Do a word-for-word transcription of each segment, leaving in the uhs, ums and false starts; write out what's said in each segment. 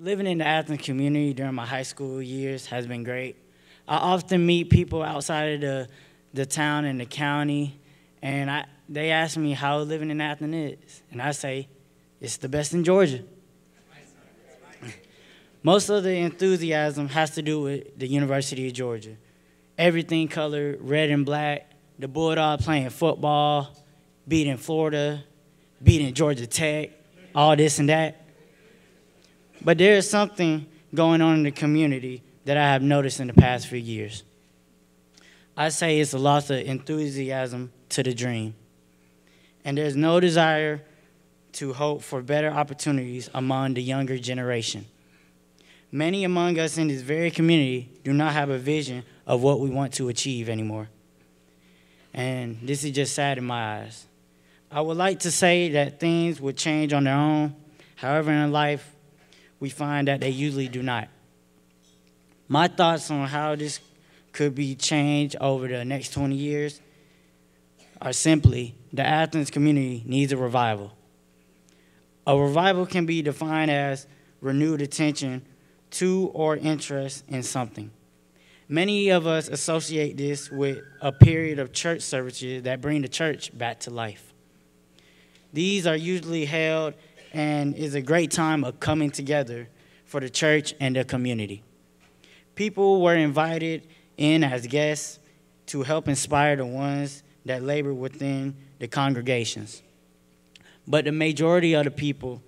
Living in the Athens community during my high school years has been great. I often meet people outside of the, the town and the county, and I, they ask me how living in Athens is, and I say, it's the best in Georgia. Most of the enthusiasm has to do with the University of Georgia. Everything colored red and black, the Bulldogs playing football, beating Florida, beating Georgia Tech, all this and that. But there is something going on in the community that I have noticed in the past few years. I say it's a loss of enthusiasm to the dream. And there's no desire to hope for better opportunities among the younger generation. Many among us in this very community do not have a vision of what we want to achieve anymore. And this is just sad in my eyes. I would like to say that things would change on their own. However, in life, we find that they usually do not. My thoughts on how this could be changed over the next twenty years are simply the Athens community needs a revival. A revival can be defined as renewed attention to or interest in something. Many of us associate this with a period of church services that bring the church back to life. These are usually held and is a great time of coming together for the church and the community. People were invited in as guests to help inspire the ones that labor within the congregations. But the majority of the people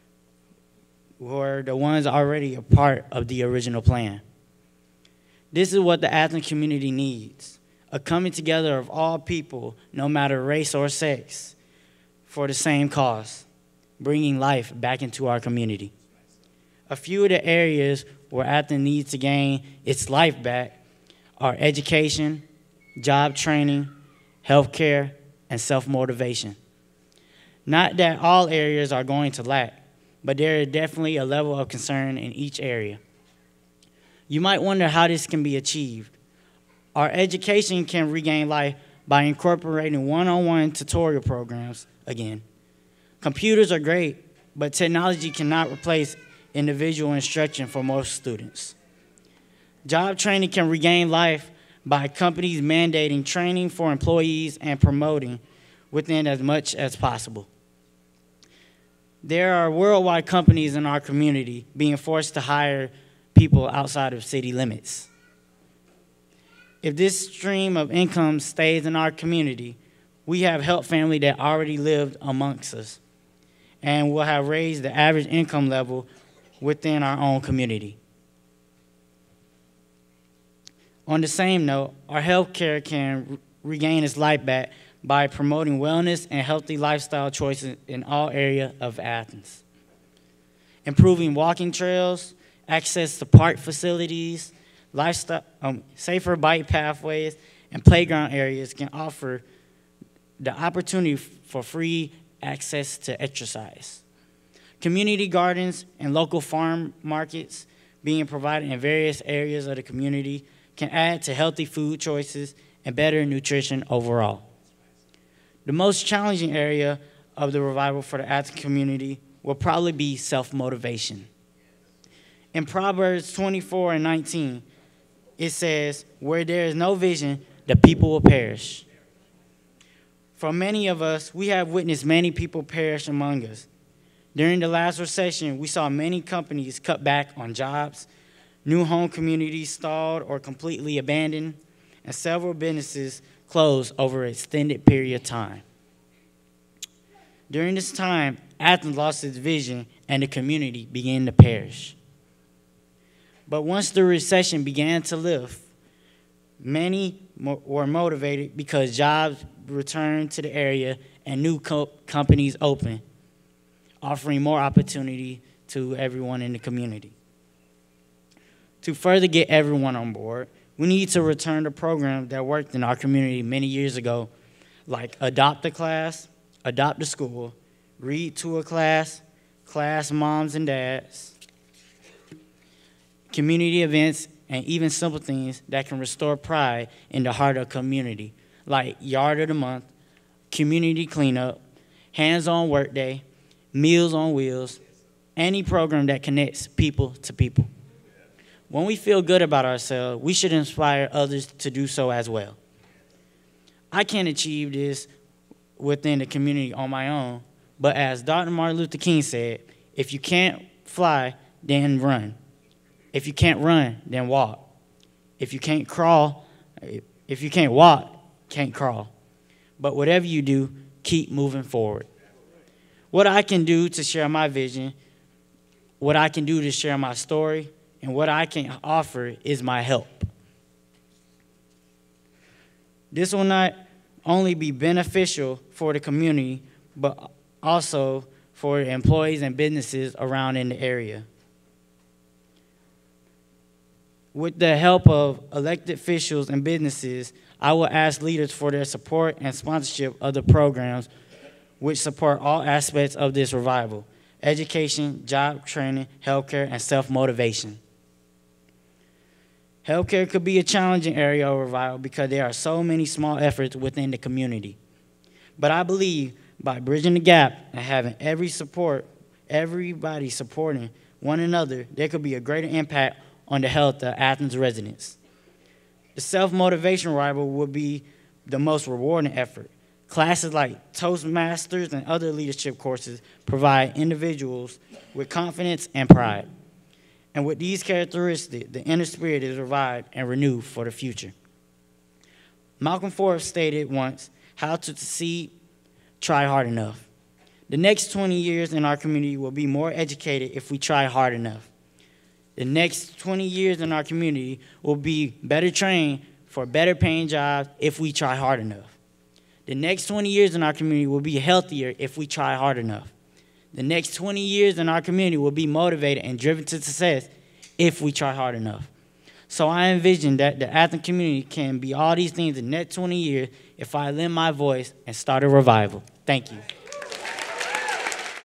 were the ones already a part of the original plan. This is what the Athens community needs, a coming together of all people, no matter race or sex, for the same cause, bringing life back into our community. A few of the areas where Athens needs to gain its life back are education, job training, healthcare, and self-motivation. Not that all areas are going to lack, but there is definitely a level of concern in each area. You might wonder how this can be achieved. Our education can regain life by incorporating one-on-one tutorial programs again. Computers are great, but technology cannot replace individual instruction for most students. Job training can regain life by companies mandating training for employees and promoting within as much as possible. There are worldwide companies in our community being forced to hire people outside of city limits. If this stream of income stays in our community, we have helped families that already lived amongst us and will have raised the average income level within our own community. On the same note, our healthcare can re regain its life back by promoting wellness and healthy lifestyle choices in all areas of Athens. Improving walking trails, access to park facilities, lifestyle, um, safer bike pathways, and playground areas can offer the opportunity for free access to exercise. Community gardens and local farm markets being provided in various areas of the community can add to healthy food choices and better nutrition overall. The most challenging area of the revival for the Athens community will probably be self-motivation. In Proverbs twenty-four and nineteen, it says, "Where there is no vision, the people will perish." For many of us, we have witnessed many people perish among us. During the last recession, we saw many companies cut back on jobs, new home communities stalled or completely abandoned, and several businesses closed over an extended period of time. During this time, Athens lost its vision and the community began to perish. But once the recession began to lift, many mo were motivated because jobs returned to the area and new co companies opened, offering more opportunity to everyone in the community. To further get everyone on board, we need to return to programs that worked in our community many years ago, like Adopt a Class, Adopt a School, Read to a Class, Class Moms and Dads, community events, and even simple things that can restore pride in the heart of community, like Yard of the Month, Community Cleanup, Hands-on Work Day, Meals on Wheels, any program that connects people to people. When we feel good about ourselves, we should inspire others to do so as well. I can't achieve this within the community on my own, but as Doctor Martin Luther King said, if you can't fly, then run. If you can't run, then walk. If you can't crawl, if you can't walk, can't crawl. But whatever you do, keep moving forward. What I can do to share my vision, what I can do to share my story, and what I can offer is my help. This will not only be beneficial for the community, but also for employees and businesses around in the area. With the help of elected officials and businesses, I will ask leaders for their support and sponsorship of the programs which support all aspects of this revival: education, job training, healthcare, and self-motivation. Healthcare could be a challenging area of revival because there are so many small efforts within the community. But I believe by bridging the gap and having every support, everybody supporting one another, there could be a greater impact on the health of Athens residents. The self-motivation revival would be the most rewarding effort. Classes like Toastmasters and other leadership courses provide individuals with confidence and pride. And with these characteristics, the inner spirit is revived and renewed for the future. Malcolm Forbes stated once, "How to succeed, try hard enough." The next twenty years in our community will be more educated if we try hard enough. The next twenty years in our community will be better trained for better paying jobs if we try hard enough. The next twenty years in our community will be healthier if we try hard enough. The next twenty years in our community will be motivated and driven to success if we try hard enough. So I envision that the Athens community can be all these things in the next twenty years if I lend my voice and start a revival. Thank you.